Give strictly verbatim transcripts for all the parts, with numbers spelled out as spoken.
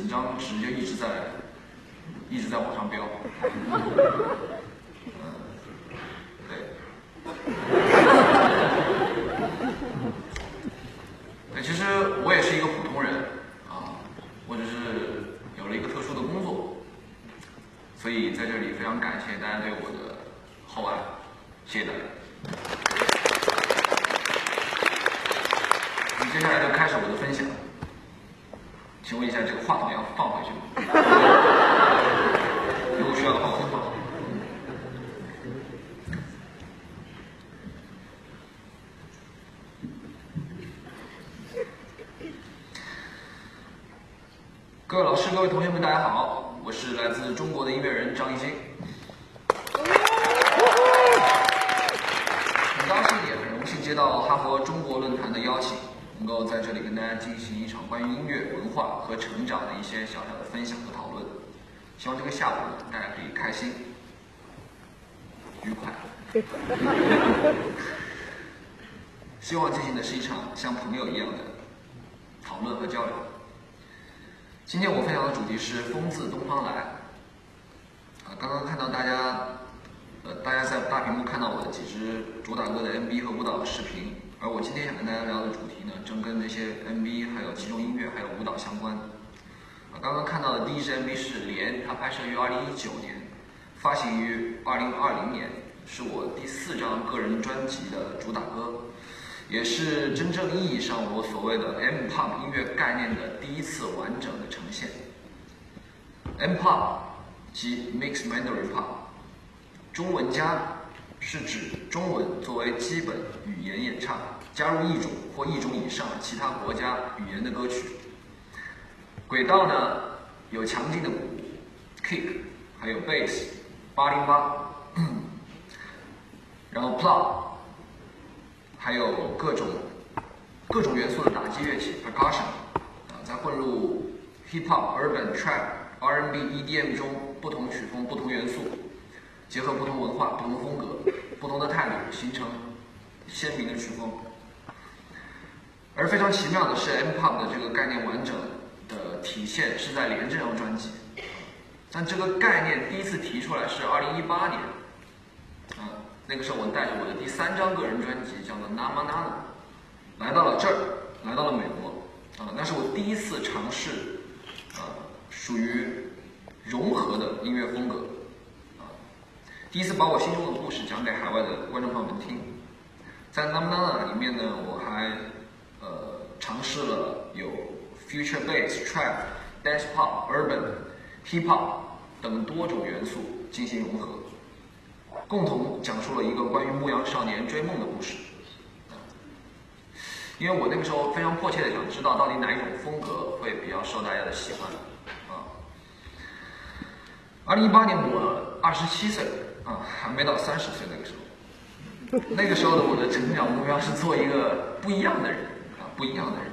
张纸就一直在一直在往上飙。嗯，对。对，其实我也是一个普通人啊，我只是有了一个特殊的工作，所以在这里非常感谢大家对我的厚爱，谢谢大家。那么接下来就开始我的分享。请问一下，这个话筒要放回去吗？如果需要的话，我就放。各位老师、各位同学们，大家好，我是来自中国的音乐人张艺兴。很高兴也很荣幸接到哈佛中国论坛的邀请，能够在这里跟大家进行一场关于音乐文化和成长的一些小小的分享和讨论。希望这个下午呢，大家可以开心、愉快。希望进行的是一场像朋友一样的讨论和交流。今天我分享的主题是“风自东方来”。啊，刚刚看到大家，呃，大家在大屏幕看到我的几支主打歌的 M V 和舞蹈视频，而我今天想跟大家聊的主题呢，正跟这些 M V 还有其中音乐还有舞蹈相关。啊，刚刚看到的第一支 M V 是《莲》，它拍摄于二零一九年，发行于二零二零年，是我第四张个人专辑的主打歌。也是真正意义上我所谓的 M-pop 音乐概念的第一次完整的呈现。M-pop 即 Mixed Mandarin Pop， 中文加是指中文作为基本语言演唱，加入一种或一种以上其他国家语言的歌曲。轨道呢有强劲的鼓 kick， 还有 bass 八零八，然后 plot。还有各种各种元素的打击乐器 percussion， 啊，再混入 hip hop、urban、trap、R and B、E D M 中不同曲风、不同元素，结合不同文化、不同风格、不同的态度，形成鲜明的曲风。而非常奇妙的是 M-pop 的这个概念完整的体现是在《莲》这张专辑，但这个概念第一次提出来是二零一八年，啊。那个时候，我带着我的第三张个人专辑，叫做《Nama Nana》，来到了这儿，来到了美国，啊，那是我第一次尝试，啊，属于融合的音乐风格，啊，第一次把我心中的故事讲给海外的观众朋友们听。在《Nama Nana》里面呢，我还呃尝试了有 future bass、trap、dance pop、urban、hip hop 等多种元素进行融合。共同讲述了一个关于牧羊少年追梦的故事。因为我那个时候非常迫切的想知道，到底哪一种风格会比较受大家的喜欢啊。二零一八年我二十七岁啊，还没到三十岁那个时候。那个时候的我的成长目标是做一个不一样的人啊，不一样的人。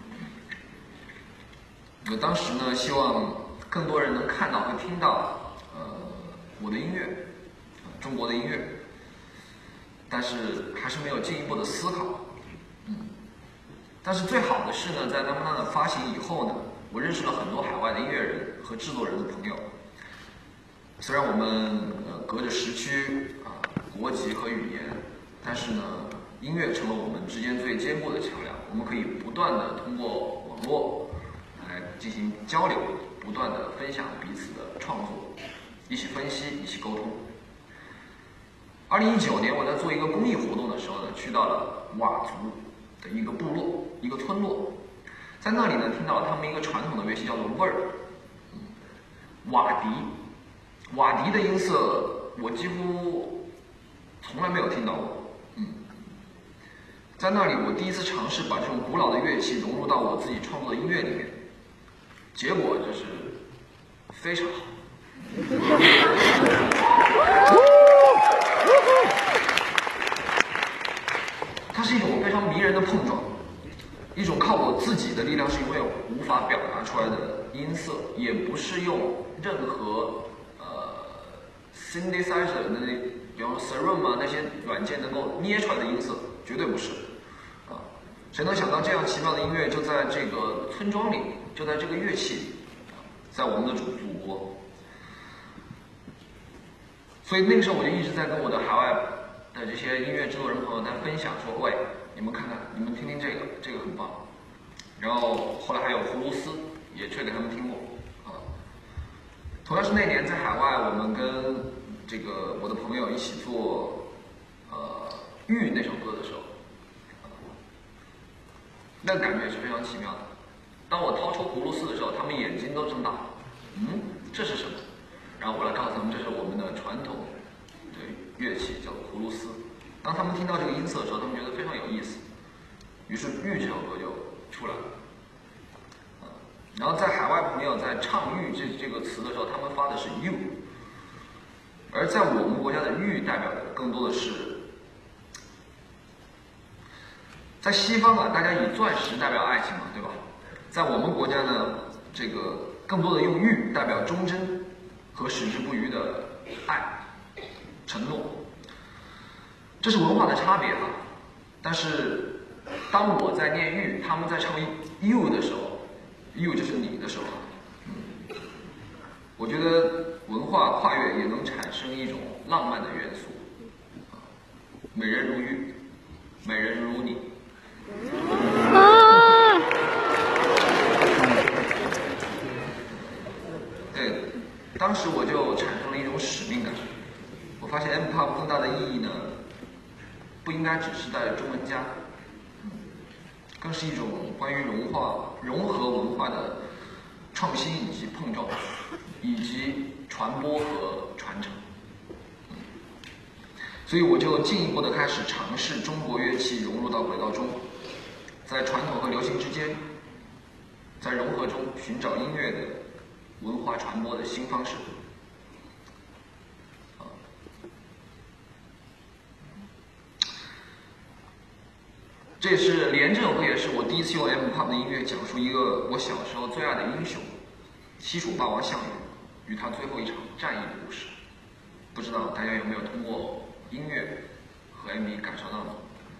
我当时呢，希望更多人能看到和听到呃我的音乐。中国的音乐，但是还是没有进一步的思考。嗯，但是最好的是呢，在 Nama Nana 发行以后呢，我认识了很多海外的音乐人和制作人的朋友。虽然我们呃隔着时区啊、国籍和语言，但是呢，音乐成了我们之间最坚固的桥梁。我们可以不断的通过网络来进行交流，不断的分享彼此的创作，一起分析，一起沟通。二零一九年，我在做一个公益活动的时候呢，去到了佤族的一个部落、一个村落，在那里呢，听到了他们一个传统的乐器叫做味儿，嗯，瓦笛。瓦笛的音色我几乎从来没有听到过，嗯，在那里我第一次尝试把这种古老的乐器融入到我自己创作的音乐里面，结果就是非常好。它是一种非常迷人的碰撞，一种靠我自己的力量是永远无法表达出来的音色，也不是用任何呃 synthesizer 的那，比方说 Serum 啊那些软件能够捏出来的音色，绝对不是。啊，谁能想到这样奇妙的音乐就在这个村庄里，就在这个乐器里， 在我们的祖祖国。所以那个时候我就一直在跟我的海外的这些音乐制作人朋友在分享说，喂，你们看看，你们听听这个，这个很棒。然后后来还有葫芦丝也吹给他们听过啊。同样是那年在海外，我们跟这个我的朋友一起做呃《玉》那首歌的时候，那个感觉是非常奇妙的。当我掏出葫芦丝的时候，他们眼睛都睁大了，嗯，这是什么？然后我来告诉他们，这是我们的传统对乐器，叫葫芦丝。当他们听到这个音色的时候，他们觉得非常有意思，于是《玉》这首歌就出来了。然后在海外朋友在唱“玉”这这个词的时候，他们发的是 “you”， 而在我们国家的“玉”代表的更多的是，在西方啊，大家以钻石代表爱情嘛，对吧？在我们国家呢，这个更多的用“玉”代表忠贞和矢志不渝的爱、承诺，这是文化的差别啊。但是当我在念“玉”，他们在唱 “you” 的时候。you 就是你的时候，嗯，我觉得文化跨越也能产生一种浪漫的元素，美人如玉，美人如你。啊、对，当时我就产生了一种使命感，我发现 M Pop 更大的意义呢，不应该只是在中文家。更是一种关于融化、融合文化的创新以及碰撞，以及传播和传承。所以我就进一步的开始尝试中国乐器融入到轨道中，在传统和流行之间，在融合中寻找音乐的文化传播的新方式。这是《连》这首歌，也是我第一次用 M Pop 的音乐讲述一个我小时候最爱的英雄——西楚霸王项羽与他最后一场战役的故事。不知道大家有没有通过音乐和 M V 感受到呢？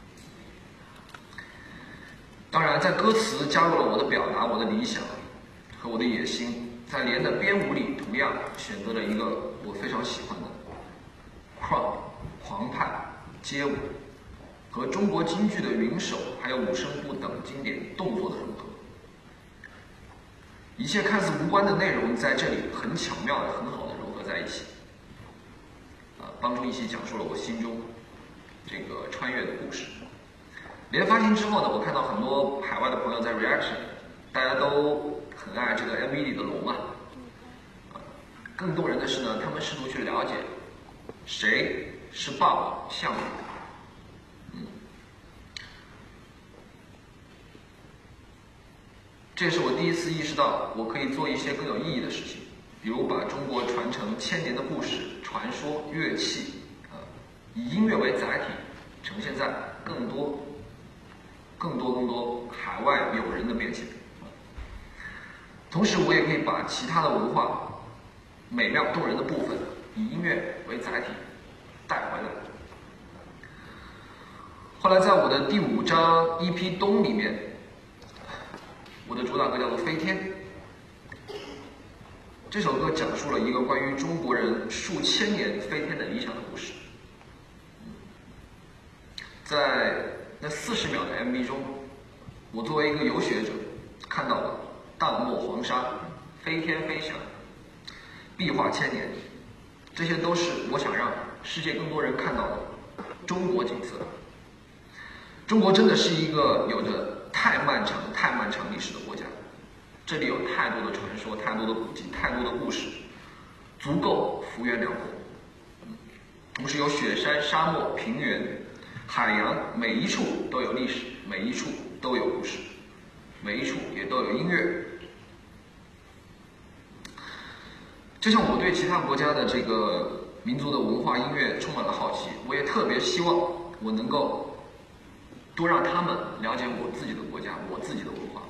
当然，在歌词加入了我的表达、我的理想和我的野心。在《连》的编舞里，同样选择了一个我非常喜欢的 crump 狂派街舞。和中国京剧的云手还有五声部等经典动作的融合，一切看似无关的内容在这里很巧妙的、很好的融合在一起，啊，帮助一起讲述了我心中这个穿越的故事。连发行之后呢，我看到很多海外的朋友在 reaction， 大家都很爱这个 M V 里的龙啊，啊，更动人的是呢，他们试图去了解谁是霸王项羽。这也是我第一次意识到，我可以做一些更有意义的事情，比如把中国传承千年的故事、传说、乐器，啊，以音乐为载体，呈现在更多、更多、更多海外友人的面前。同时，我也可以把其他的文化美妙动人的部分，以音乐为载体带回来。后来，在我的第五张 E P 冬里面。我的主打歌叫做《飞天》，这首歌讲述了一个关于中国人数千年飞天的理想的故事。在那四十秒的 M V 中，我作为一个游学者，看到了荡没黄沙、飞天飞翔、壁画千年，这些都是我想让世界更多人看到的中国景色。中国真的是一个有着太漫长、太漫长历史的国家，这里有太多的传说、太多的古迹、太多的故事，足够幅员辽阔。同时有雪山、沙漠、平原、海洋，每一处都有历史，每一处都有故事，每一处也都有音乐。就像我对其他国家的这个民族的文化音乐充满了好奇，我也特别希望我能够多让他们了解我自己的国家，我自己的文化，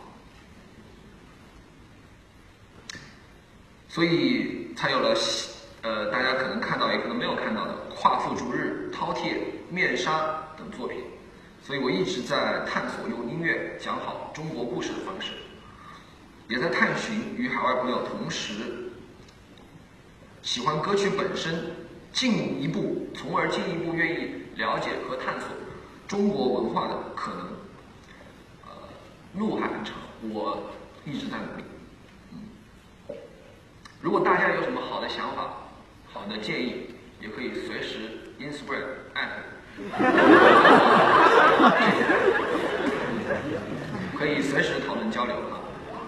所以才有了呃大家可能看到也可能没有看到的夸父逐日、饕餮、面纱等作品。所以我一直在探索用音乐讲好中国故事的方式。 也在探寻与海外朋友同时喜欢歌曲本身，进一步，从而进一步愿意了解和探索中国文化的可能。呃，路还很长，我一直在努力。嗯，如果大家有什么好的想法、好的建议，也可以随时 Instagram 艾特，可以随时讨论交流啊。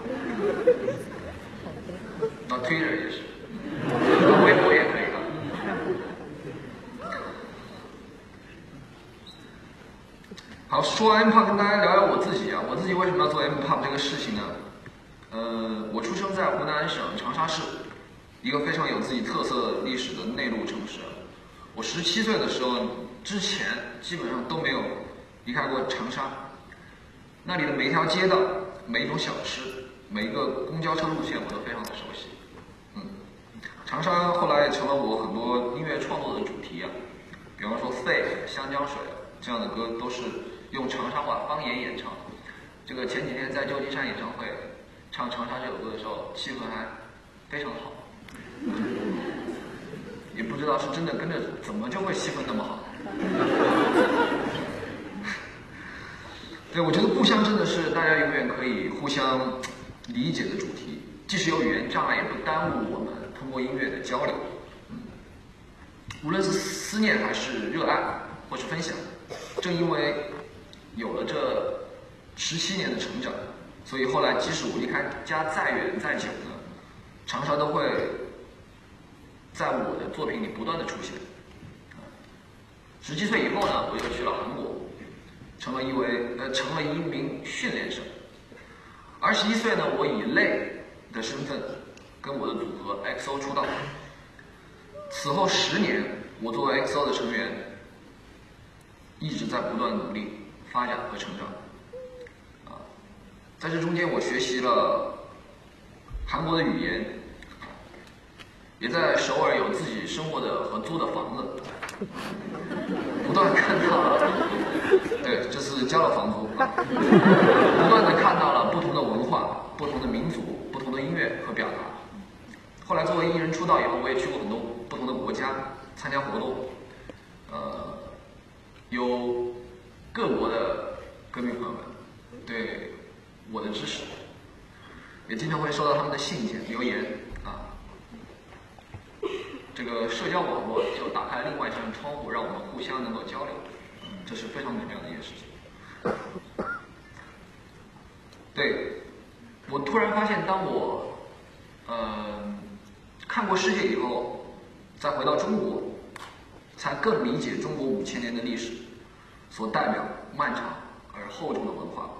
到 Twitter 也是，到微博也可以啊。好，说完 M Pop， 跟大家聊聊我自己啊。我自己为什么要做 M Pop 这个事情呢？呃，我出生在湖南省长沙市，一个非常有自己特色历史的内陆城市。我十七岁的时候之前，基本上都没有离开过长沙。那里的每一条街道、每一种小吃、每一个公交车路线，我都非常的熟悉。嗯，长沙后来也成了我很多音乐创作的主题啊，比方说《Fake》《香江水》这样的歌都是用长沙话方言演唱。这个前几天在旧金山演唱会唱长沙这首歌的时候，气氛还非常好。也不知道是真的跟着怎么就会气氛那么好。对，我觉得故乡真的是大家永远可以互相理解的主题，即使有语言障碍，也不耽误我们通过音乐的交流。嗯，无论是思念还是热爱，或是分享，正因为有了这十七年的成长，所以后来即使我离开家再远再久呢，长沙都会在我的作品里不断的出现。十七岁以后呢，我又去了韩国，成了一位呃成了一名训练生。二十一岁呢，我以类的身份跟我的组合 X O 出道。此后十年，我作为 X O 的成员，一直在不断努力发展和成长。啊，在这中间，我学习了韩国的语言，也在首尔有自己生活的和租的房子，不断看到了，对，这次交了房租啊，不断的看到了不同的文化、不同的民族、不同的音乐和表达。后来作为艺人出道以后，我也去过很多不同的国家参加活动，呃，有各国的歌迷朋友们对我的支持，也经常会收到他们的信件、留言啊。这个社交网络就打开另外一扇窗户，让我们互相能够交流，这是非常美妙的一件事情。对，我突然发现，当我呃看过世界以后，再回到中国，才更理解中国五千年的历史所代表漫长而厚重的文化，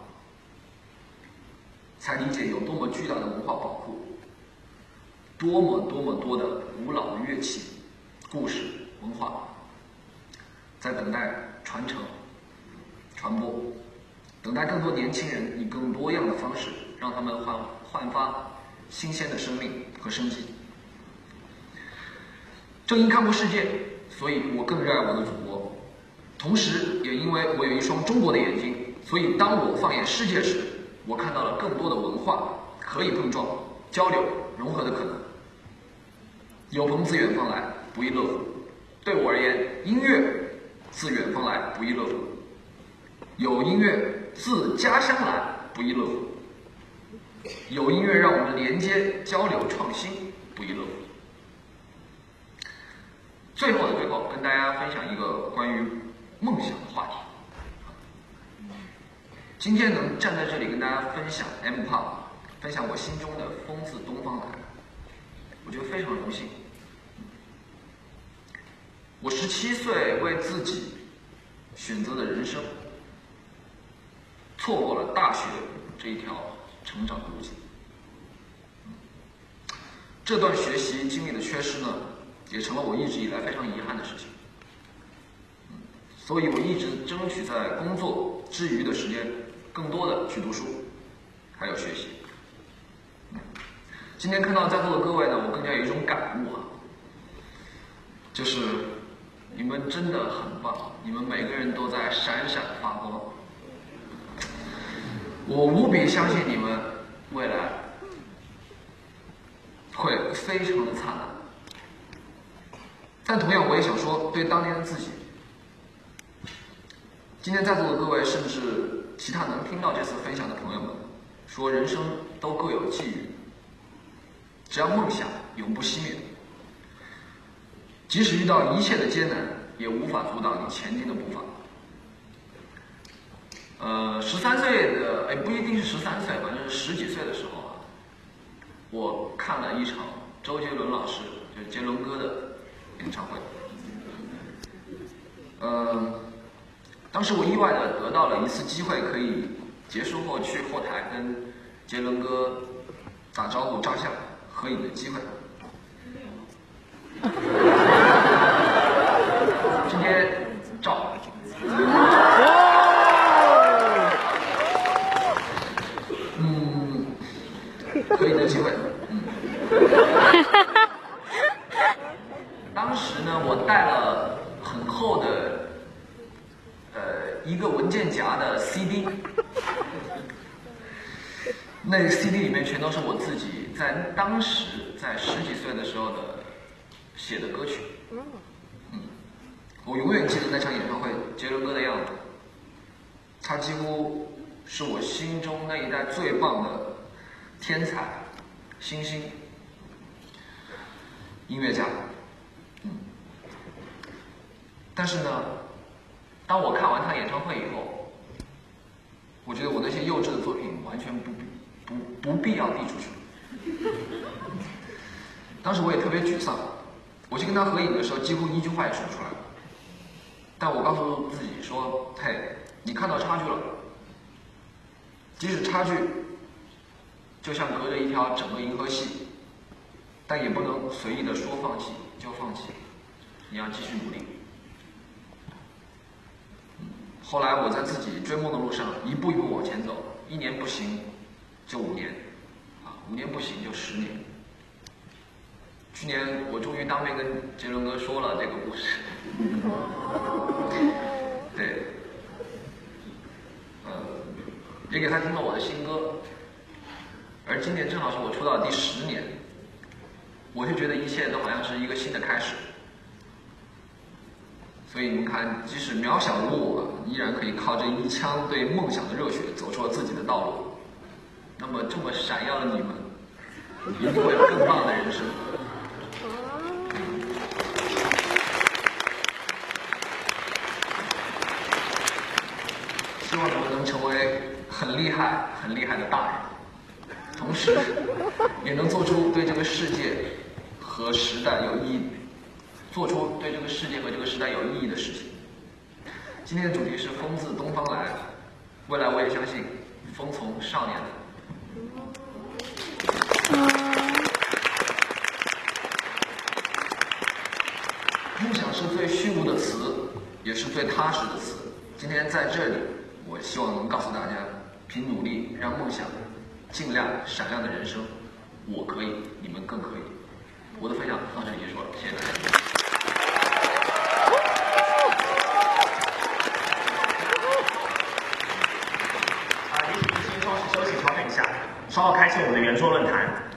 才理解有多么巨大的文化宝库。多么多么多的古老的乐器、故事、文化，在等待传承、传播，等待更多年轻人以更多样的方式，让他们焕焕发新鲜的生命和生机。正因看过世界，所以我更热爱我的祖国，同时也因为我有一双中国的眼睛，所以当我放眼世界时，我看到了更多的文化可以碰撞、交流、融合的可能。有朋自远方来，不亦乐乎。对我而言，音乐自远方来，不亦乐乎。有音乐自家乡来，不亦乐乎。有音乐让我们连接、交流、创新，不亦乐乎。最后的最后，跟大家分享一个关于梦想的话题。今天能站在这里跟大家分享 M Pop， 分享我心中的风自东方来，我觉得非常荣幸。我十七岁为自己选择的人生，错过了大学这一条成长的路径。这段学习经历的缺失呢，也成了我一直以来非常遗憾的事情。所以我一直争取在工作之余的时间，更多的去读书，还有学习。今天看到在座的各位呢，我更加有一种感悟啊，就是你们真的很棒，你们每个人都在闪闪发光。我无比相信你们未来会非常的灿烂。但同样，我也想说，对当年的自己，今天在座的各位，甚至其他能听到这次分享的朋友们，说人生都各有际遇，只要梦想永不熄灭，即使遇到一切的艰难，也无法阻挡你前进的步伐。呃，十三岁的，哎，不一定是十三岁，反正是十几岁的时候啊，我看了一场周杰伦老师，就是杰伦哥的演唱会。呃，当时我意外的得到了一次机会，可以结束后去后台跟杰伦哥打招呼、照相、合影的机会。今天照。嗯，合影的机会。嗯。当时呢，我带了很厚的，呃，一个文件夹的 C D， 那个 C D 里面全都是我自己在当时在十几岁的时候的写的歌曲。嗯，我永远记得那场演唱会，杰伦哥的样子，他几乎是我心中那一代最棒的天才、新星、音乐家。嗯，但是呢，当我看完他演唱会以后，我觉得我那些幼稚的作品完全不不不必要递出去。当时我也特别沮丧，我去跟他合影的时候，几乎一句话也说不出来。但我告诉自己说：“嘿，你看到差距了，即使差距就像隔着一条整个银河系，但也不能随意的说放弃就放弃，你要继续努力。”后来我在自己追梦的路上一步一步往前走，一年不行就五年，啊，五年不行就十年。去年我终于当面跟杰伦哥说了这个故事，对，呃，也给他听了我的新歌。而今年正好是我出道第十年，我就觉得一切都好像是一个新的开始。所以你们看，即使渺小如我，依然可以靠着一腔对梦想的热血，走出了自己的道路。那么，这么闪耀的你们，一定会有更棒的人生。希望你们能成为很厉害、很厉害的大人，同时也能做出对这个世界和时代有意义。做出对这个世界和这个时代有意义的事情。今天的主题是风自东方来，未来我也相信风从少年来。梦想是最虚无的词，也是最踏实的词。今天在这里，我希望能告诉大家，凭努力让梦想尽量闪亮的人生，我可以，你们更可以。我的分享到这里结束了，谢谢大家。 稍后开启我们的圆桌论坛。